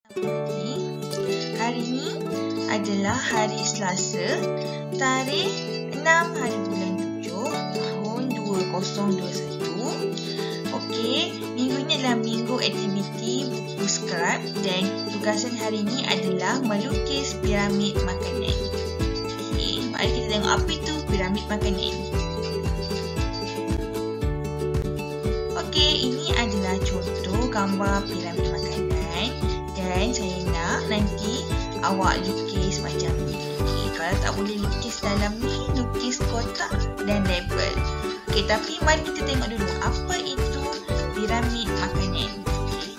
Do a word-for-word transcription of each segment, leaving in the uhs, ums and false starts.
Hari ini adalah hari Selasa, tarikh enam hari bulan tujuh tahun dua ribu dua puluh satu. Okey, minggu ini adalah minggu aktiviti buku skrap dan tugasan hari ini adalah melukis piramid makanan. Okey, mari kita tengok apa itu piramid makanan. Okey, ini adalah contoh gambar piramid makanan dan saya nak nanti awak lukis macam ni. Okay, kalau tak boleh lukis dalam ni, lukis kotak dan label. Okey, tapi mari kita tengok dulu apa itu piramid makanan. Okay.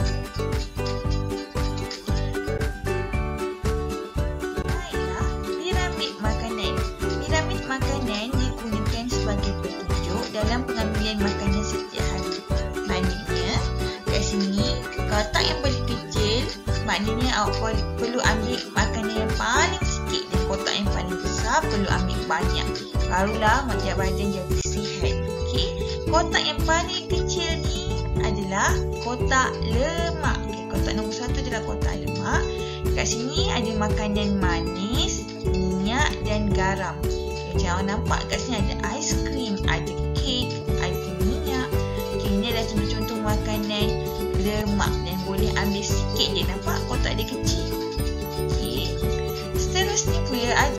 Baiklah, piramid makanan. Piramid makanan digunakan sebagai petunjuk dalam pengambilan makanan setiap hari. Maknanya, kat sini kotak yang paling kecil, maknanya awak perlu ambil makanan yang paling sikit, dan kotak yang paling besar perlu ambil banyak. Barulah macam badan jadi sihat. Okey, kotak yang paling kecil ni adalah kotak lemak. Okay, kotak nombor satu adalah kotak lemak. Kat sini ada makanan manis, minyak dan garam. Okay, macam awak nampak kat sini ada aiskrim, ada kek, ada minyak. Okay, ini adalah contoh-contoh makanan lemak dan boleh ambil sikit je. Nampak kotak dia kecil. Okay. Seterusnya pula ada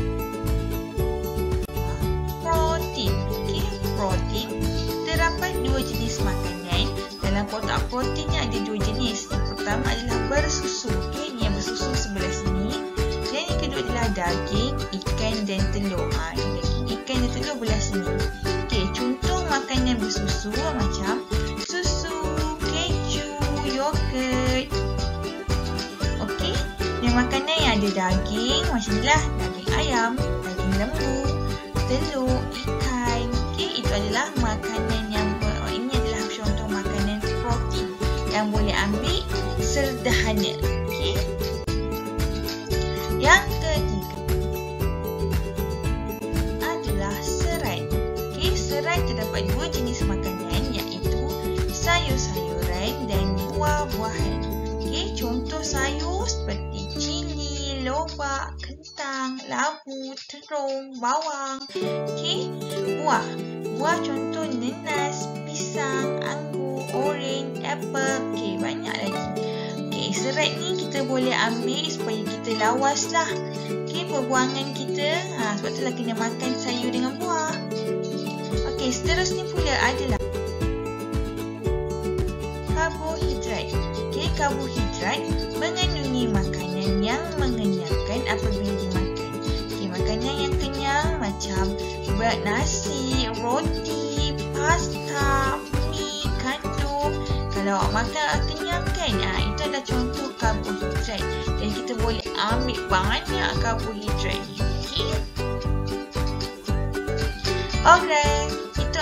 protein. Okay. Protein. Terdapat dua jenis makanan. Dalam kotak protein ni ada dua jenis. Yang pertama adalah bersusu. Okay. Ini yang bersusu sebelah sini. Dan yang kedua adalah daging, ikan dan telur. Ha, daging, ikan dan telur belah sini. Okay. Contoh makanan bersusu macam yogurt. Okey, dan makanan yang ada daging macam inilah, daging ayam, daging lembu, telur, ikan. Okey, itu adalah makanan yang oh, ini adalah contoh makanan protein yang boleh ambil sederhana. Okey. Yang ketiga adalah serat. Okey, serat terdapat dua jenis makanan iaitu sayur-sayuran dan buah-buahan. Okay, contoh sayur seperti cili, lobak, kentang, labu, terung, bawang. Okay, buah. Buah contoh nenas, pisang, anggur, oren, apple. Okay, banyak lagi. Okay, serat ni kita boleh ambil supaya kita lawas lah. Okay, perbuangan kita. Ha, sebab itulah kena makan sayur dengan buah. Okay, seterusnya pula adalah karbohidrat. Okay, karbohidrat mengandungi makanan yang mengenyangkan apabila dimakan. Okay, makanan yang kenyang macam nasi, roti, pasta, mie, kandung. Kalau awak makan kenyang kan, ha, itu adalah contoh karbohidrat. Dan kita boleh ambil banyak karbohidrat ni. Okay. Alright, itu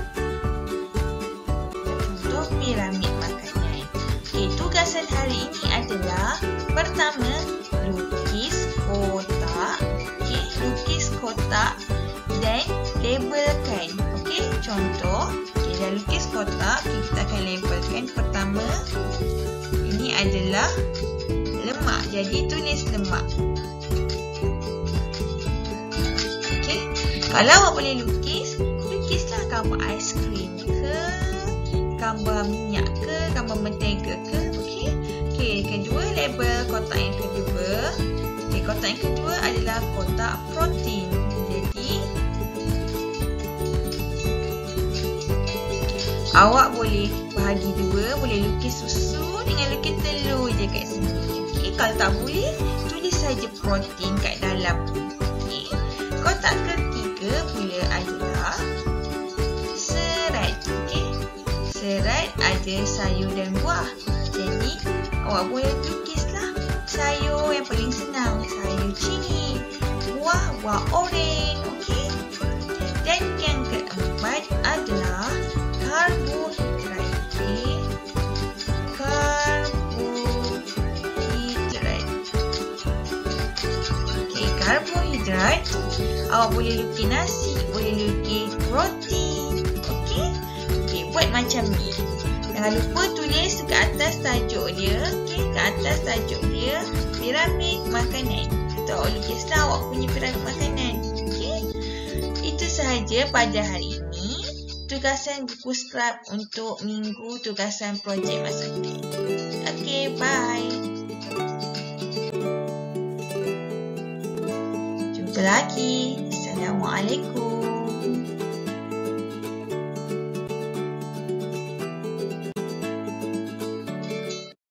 contoh piramid makanan. Okay, tugasan hari ini adalah pertama, lukis kotak. Okay, lukis kotak dan labelkan. Okay, contoh. Okay, dah lukis kotak, okay, kita akan labelkan. Pertama, ini adalah lemak. Jadi, tulis lemak. Okay, kalau awak boleh lukis, lukislah gambar aiskrim ke, gambar minyak ke, gambar mentega ke. Okey. Okey, kedua label kotak yang kedua. Okey, kotak yang kedua adalah kotak protein. Jadi awak boleh bahagi dua, boleh lukis susu dengan lukis telur je kat sini. Okey, kalau tak boleh, tulis saja protein kat dalam. Okey. Kotak ketiga pula adalah serat. Okey. Serat ada sayur dan buah. Jadi, awak boleh lukislah sayur yang paling senang. Sayur cili, buah, buah oren. Okey. Dan yang keempat adalah karbohidrat. Okey. Karbohidrat. Okey, karbohidrat. Awak boleh lukis nasi, boleh lukis roti. Okey. Okey, buat macam ni. Jangan lupa tulis ke atas tajuk dia. Okey, ke atas atas tajuk dia piramid makanan. Kita lukislah awak punya piramid makanan. Okey. Itu sahaja pada hari ini. Tugasan buku skrap untuk minggu tugasan projek masakan. Okey, bye. Jumpa lagi. Assalamualaikum.